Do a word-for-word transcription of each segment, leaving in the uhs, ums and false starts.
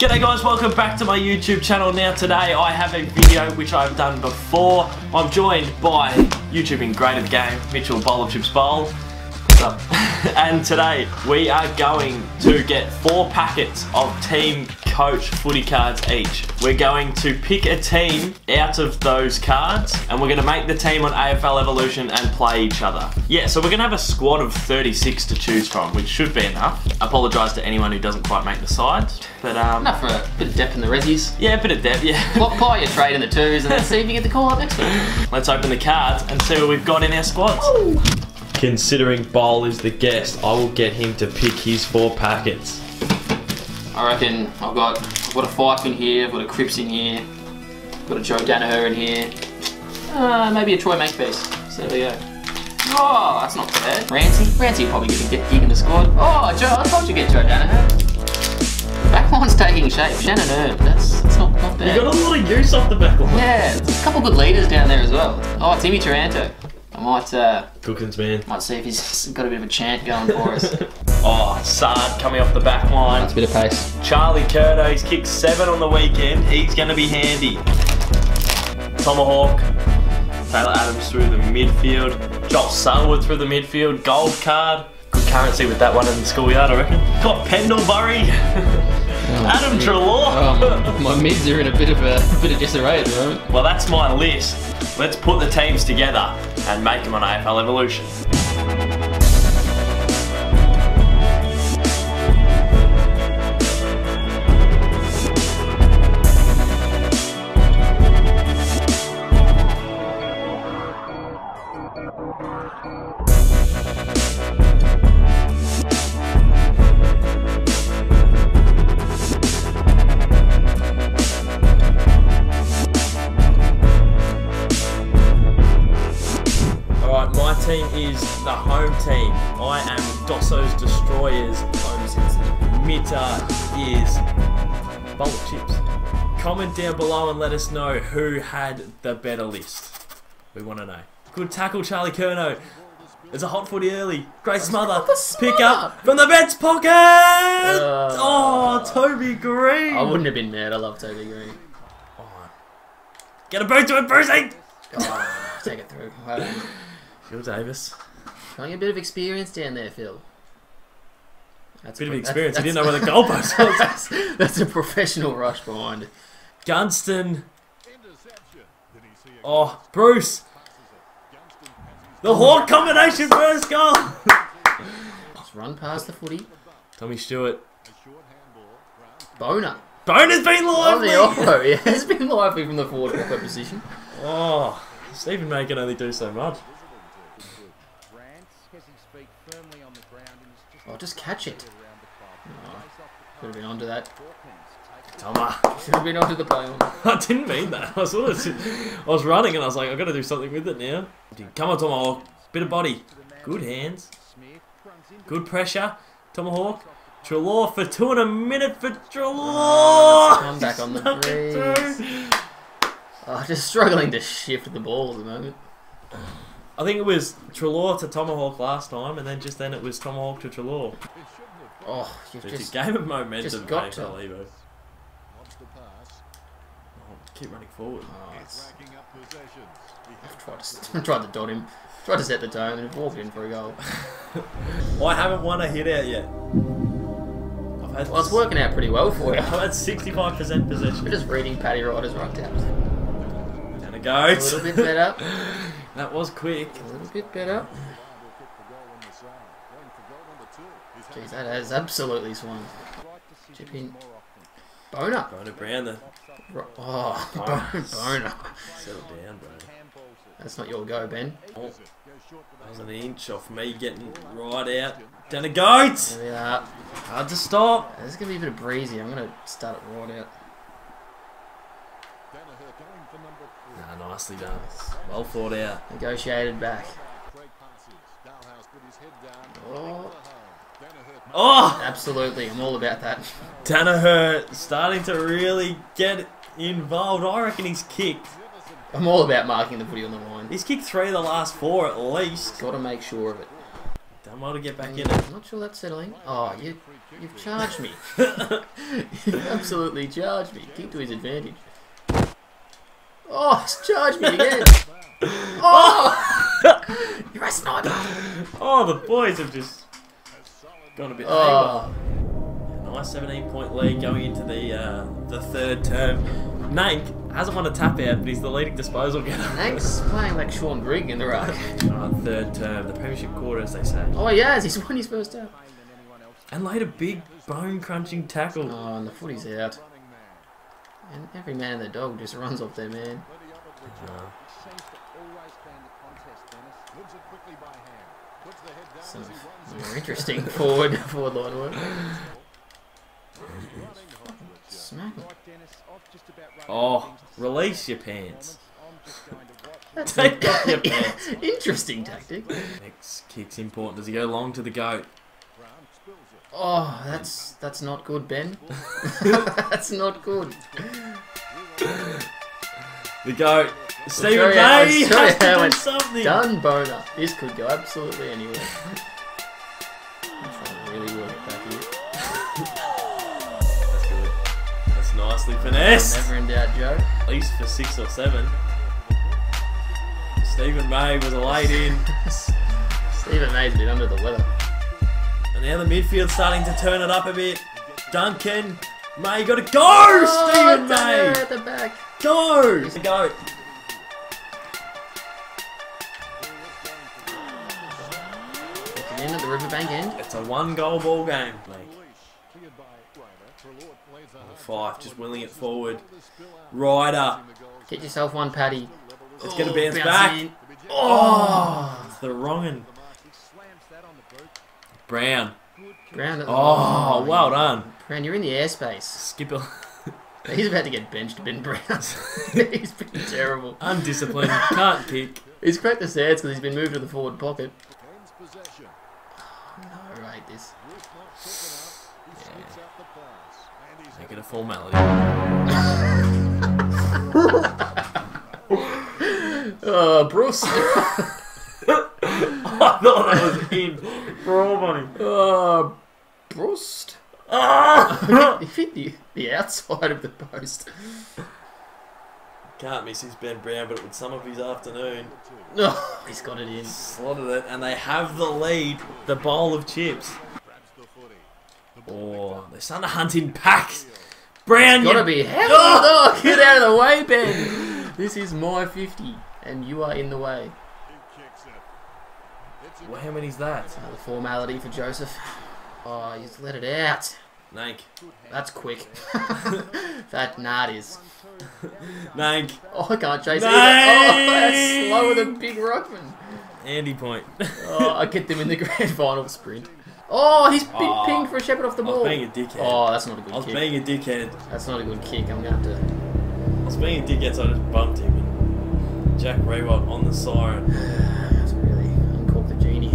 G'day guys, welcome back to my YouTube channel. Now today I have a video which I've done before. I'm joined by YouTubing great at the game, Mitchell Boalofchips Bowl. What's up? And today we are going to get four packets of Team Coach footy cards each. We're going to pick a team out of those cards and we're going to make the team on A F L Evolution and play each other. Yeah, so we're going to have a squad of thirty-six to choose from, which should be enough. I apologise to anyone who doesn't quite make the sides, but um... enough for a bit of depth in the resis. Yeah, a bit of depth, yeah. Apply your trade in the twos and then see if you get the call up next week. Let's open the cards and see what we've got in our squads. Ooh. Considering Bowl is the guest, I will get him to pick his four packets. I reckon I've got I've got a Fife in here, I've got a Cripps in here, I've got a Joe Danaher in here, uh, maybe a Troy Makepeace. So there we go. Oh, that's not bad. Rancy, Rancy will probably get a get gig in the squad. Oh, Joe, I told you to get Joe Danaher. Backline's taking shape. Shannon Earn, that's, that's not, not bad. You got a lot of use off the backline. Yeah, there's a couple good leaders down there as well. Oh, Timmy Taranto. I might, uh... Cookins, man. Might see if he's got a bit of a chant going for us. Oh, Sard coming off the back line. That's a bit of pace. Charlie Curto, he's kicked seven on the weekend. He's going to be handy. Tomahawk. Taylor Adams through the midfield. Joel Selwood through the midfield. Gold card. Good currency with that one in the schoolyard, I reckon. Got Pendlebury. Oh, Adam Treloar. Oh, my, my mids are in a bit of a, a bit of disarray at the moment. Well, that's my list. Let's put the teams together and make them on A F L Evolution. Team is the home team. I am Dosso's Destroyers. Mitta is Boalofchips. Comment down below and let us know who had the better list. We want to know. Good tackle, Charlie Curnow. There's a hot footy early. Great smother. Pick up from the bench pocket. Uh, oh, Toby Green. I wouldn't have been mad. I love Toby Green. Oh. Get a boot to it, Brucey. Oh, take it through. Phil Davis. Showing a bit of experience down there, Phil. That's a bit of experience. He didn't know where the goalpost was. That's, that's a professional rush behind. Gunston. Oh, Bruce. The Hawk combination first goal. Just run past the footy. Tommy Stewart. Boner. Boner's been lively. Oh, the yeah, it's been lively from the forward hooker position. Oh, Stephen May can only do so much. Oh, just catch it. Oh, could have been onto that. Toma. Should have been onto the play on. I didn't mean that. I sort of, I was running and I was like, I've got to do something with it now. Come on, Tomahawk. Bit of body. Good hands. Good pressure. Tomahawk. Treloar for two and a minute for Treloar. Oh, come back on the breeze. Oh, just struggling to shift the ball at the moment. I think it was Treloar to Tomahawk last time, and then just then it was Tomahawk to Treloar. Oh, you've it's just a game of momentum. Just got A F L to. Evo. Oh, keep running forward. Oh, it's... I've tried to, tried to dot him, tried to set the tone, and walked in for a goal. I haven't won a hit out yet. I've had well, it's working out pretty well for you. I've had sixty-five percent possession. We're just reading Paddy Ryder's run taps. Down it goes. A little bit better. That was quick. A little bit better. Jeez, that has absolutely swung. Chip in. Boner. Boner Brown. The... Oh, Boner. Boner. Settle down, bro. That's not your go, Ben. Oh, that was an inch off me getting right out. Down the goats. There we are. Hard to stop. This is going to be a bit of breezy. I'm going to start it right out. Nah, nicely done. Well thought out. Negotiated back. Oh. Oh! Absolutely, I'm all about that. Danaher starting to really get involved. I reckon he's kicked. I'm all about marking the footy on the line. He's kicked three of the last four at least. Got to make sure of it. Done well to get back in I'm it. not sure that's settling. Oh, you, you've charged me. You've absolutely charged me. Keep to his advantage. Oh, he's charged me again. Oh! You're a sniper. Oh, the boys have just gone a bit Oh. haywire. Nice seventeen point lead going into the uh, the third term. Nank hasn't won a tap out, but he's the leading disposal getter. Nank's playing like Sean Grigg in the ruck. uh, third term, the premiership quarter, as they say. Oh, he has. He's won his first tap. And laid a big bone crunching tackle. Oh, and the footy's out. And every man and their dog just runs off their man. Uh, Some more interesting forward forward line work. Smack him. oh, release your pants. That's Take off your pants. Interesting tactic. Next kick's important. Does he go long to the goat? Oh, that's that's not good, Ben. That's not good. The goat. Stephen Sorry, I- May sorry, has to I do went something. Done boner. This could go absolutely anywhere. I'm trying to really work it back here. That's good. That's nicely finessed. Never in doubt, Joe. At least for six or seven. Stephen May was a late in. Stephen May's a bit under the weather. And now the midfield's starting to turn it up a bit. Duncan May got to go! Stephen May! At the back. Go! The goat. Looking in at the riverbank end. It's a one goal ball game. Five, just willing it forward. Ryder. Get yourself one, Paddy. It's going to bounce bounce back. in. Oh, it's the wrong one. Brown. Brown at the Oh, well done. Brown, you're in the airspace. Skipper. He's about to get benched, Ben Brown. He's been terrible. Undisciplined. Can't kick. He's cracked the stats because he's been moved to the forward pocket. Oh, no, I hate this. Yeah. Make it a formality. Oh, Bruce. I thought that was in. For all money. Oh, Bruce. Ah! He hit the, the outside of the post. Can't miss his Ben Brown, but it would sum up his afternoon. Oh, he's got it in. Slotted it, and they have the lead. The bowl of chips. Oh, they're starting to hunt in packs. Brown, Gotta you... be held. Oh, get out of the way, Ben. This is my fifty, and you are in the way. Well, how many's that? Another formality for Joseph. Oh, he's let it out. Nank. That's quick. That nut is. Nank. Oh, I can't chase Nice. either. Oh, that's slower than Big Ruckman. Andy point. Oh, I get them in the grand final sprint. Oh, he's been Oh, pinged for a shepherd off the I was ball. being a dickhead. Oh, that's not a good I was kick. being a dickhead. That's not a good kick. I'm going to have to... I was being a dickhead, so I just bumped him. And Jack Raywalt on the siren. That's really uncork the genie.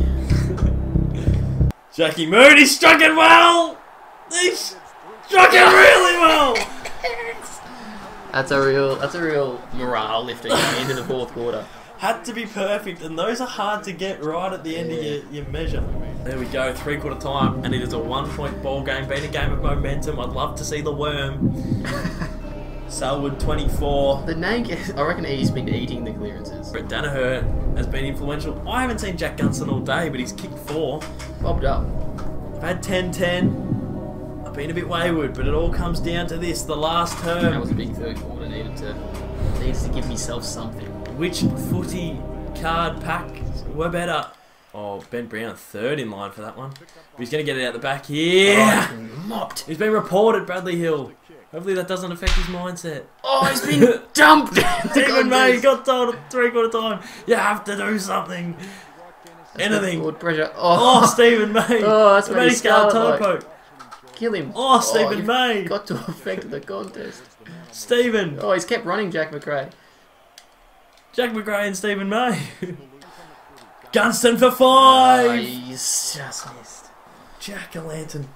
Jackie Moody struck it well! He struck it really well! That's a real, that's a real morale lifter going into the fourth quarter. Had to be perfect, and those are hard to get right at the end Yeah. of your, your measure. There we go, three quarter time, and it is a one point ball game, been a game of momentum. I'd love to see the worm. Selwood twenty-four. The Nank, I reckon he's been eating the clearances. Brett Danaher has been influential. I haven't seen Jack Gunston all day, but he's kicked four. Bobbed up. I've had ten ten. I've been a bit wayward, but it all comes down to this, the last That term. was a big third quarter. Needed to, needs to give myself something. Which footy card pack were better? Oh, Ben Brown third in line for that one. But he's going to get it out the back here. Oh, mopped. He's been reported, Bradley Hill. Hopefully that doesn't affect his mindset. Oh, he's been dumped. Stephen May got told at three quarter time, you have to do something. Anything. Forward pressure. Oh, Oh, Stephen May. Oh, that's The what he Scar scarlet toe like. poke. Kill him. Oh, Stephen you've May. Got to affect the contest. Stephen. Oh, he's kept running, Jack McRae. Jack McRae and Stephen May. Gunston for five. Oh, he's just missed. Jack-o'-lantern.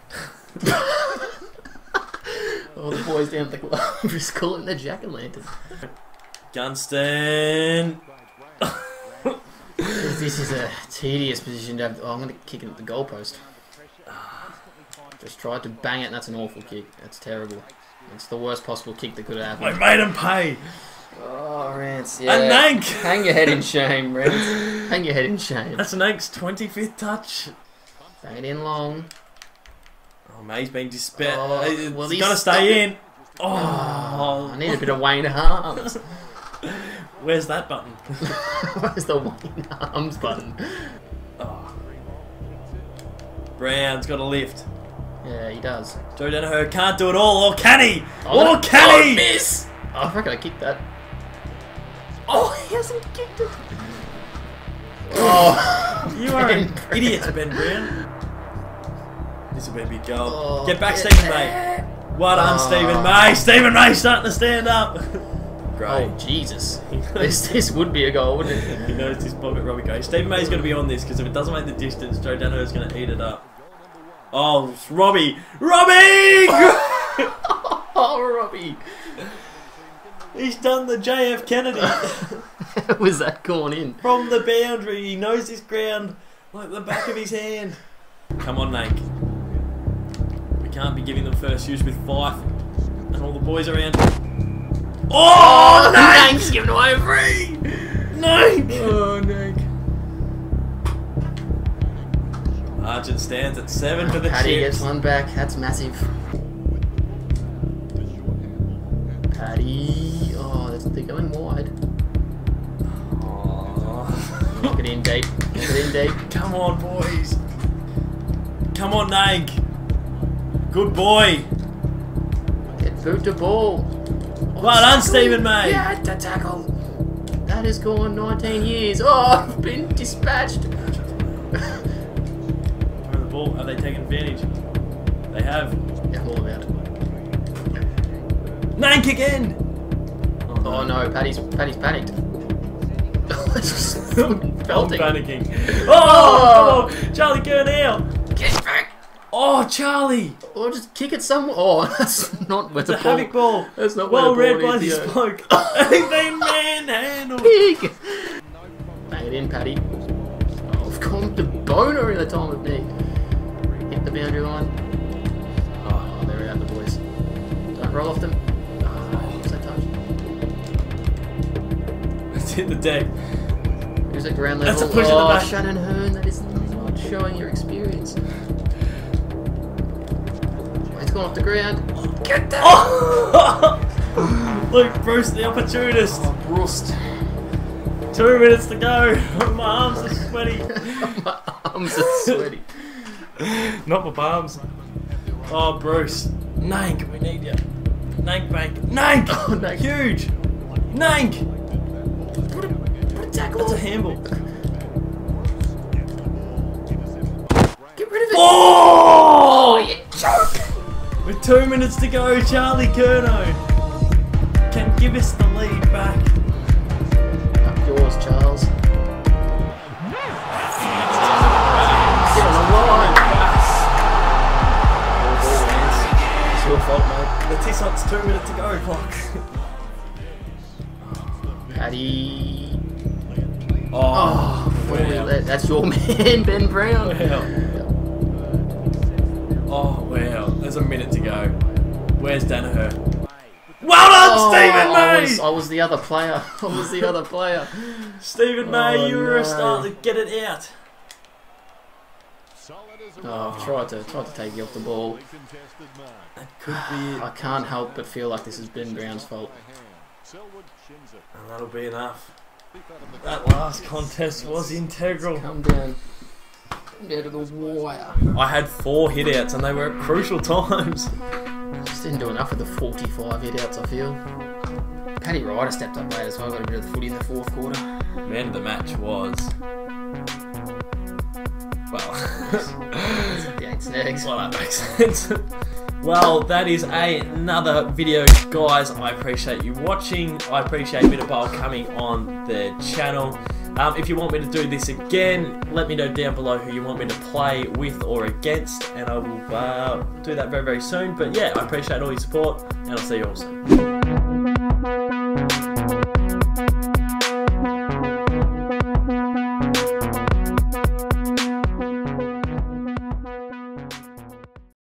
All the boys down at the club just call him the jack-o'-lantern. Gunston. He's this is a tedious position to have. Oh, I'm going to kick it at the goalpost. Just tried to bang it, and that's an awful kick. That's terrible. It's the worst possible kick that could have happened. I made him pay. Oh, Rance, yeah. And Nank! Hang your head in shame, Rance. Hang your head in shame. That's Nank's twenty-fifth touch. Bang it in long. Oh, May's been despair. Oh, it's well, got to stay in. Oh. Oh, I need a bit of Wayne Arms. Where's that button? Where's the Wayne Arms button? Oh. Brown's got a lift. Yeah, he does. Joe Danaher can't do it all, or can he? Oh, or can oh, he? Miss! Oh, I reckon I kicked that. Oh, he hasn't kicked it. Oh, You are an Ben idiot, Brown. Ben Brown. This will be a big goal. Oh, Get back, yeah. Stephen May. Well done, Oh. Stephen May. Stephen May starting to stand up. Great. Oh, Jesus. This, this would be a goal, wouldn't it? He knows this Bobby Robbie goes. Stephen May's going to be on this because if it doesn't make the distance, Joe Danaher's going to eat it up. Oh, it's Robbie. Robbie! Oh, Robbie. He's done the J F Kennedy. How was that gone in? From the boundary. He knows his ground like the back of his hand. Come on, Nank. We can't be giving them first use with Fife and all the boys around. Oh, Oh, Nank! Nank's giving away a free. Nank! Oh, Nank. Argent stands at seven for the Paddy Chips. gets one back. That's massive. Paddy. Oh, that's, they're going wide. Oh. Knock it in deep. Knock it in deep. Come on, boys. Come on, Nank. Good boy. Get boot to ball. Oh, Well done, tackle. Stephen May. Yeah, the tackle. That has gone nineteen years. Oh, I've been dispatched. Throw the ball. Have they taken advantage? They have. Yeah, I'm all about it. Nank again. Oh no, Paddy's Paddy's panicked. Oh, it's just I'm belting. panicking. Oh, oh, Charlie Gurnell. Get back! Oh, Charlie. Or just kick it somewhere. Oh, that's not where It's the a ball. havoc ball. That's not Well where read the ball by needs this to go. bloke. He's been manhandled. Big. Bang it in, Paddy. Oh, I've gone to boner in the time of need. Hit the boundary line. Oh, they're out, the boys. Don't roll off them. Oh, what's that touch? It's hit the deck. Music ground level. That's a push in the oh, back. Shannon Hearn, that is not showing your experience. It's gone off the ground. Get that! Oh! Luke Bruce, the opportunist. Oh, Brust. Two minutes to go. My arms are sweaty. My arms are sweaty. Not my palms. Oh, Bruce. Nank, we need you. Nank bank. Nank! Oh, Nank. Huge! Nank! Put a, put a tackle That's a on. handball. Get rid of it. Oh! Oh, yeah. Choke. With two minutes to go, Charlie Curnow can give us the lead back. Up yours, Charles. Get on the line. It's your fault, mate. The Tissot's two minutes to go clock. Paddy. Oh, Oh, wow. that, that's your man, Ben Brown. Wow. Oh, wow. There's a minute to go. Where's Danaher? Well done, Oh, Stephen I May! was, I was the other player. I was the other player. Stephen May, Oh, you were a no. start to get it out. Oh, I've tried to tried to take you off the ball. That could be it. I can't help but feel like this has been Brown's fault. And that'll be enough. That last contest was integral. Come down. Come down to the wire. I had four hitouts and they were at crucial times. Just didn't do enough with the forty-five hitouts, I feel. Paddy Ryder stepped up later, so I got a bit of the footy in the fourth quarter. Man of the match was... Well... The eight snags. Well, that makes sense. Well, that is a, another video, guys. I appreciate you watching. I appreciate Midabile coming on the channel. Um, if you want me to do this again, let me know down below who you want me to play with or against, and I will uh, do that very, very soon. But yeah, I appreciate all your support, and I'll see you all soon.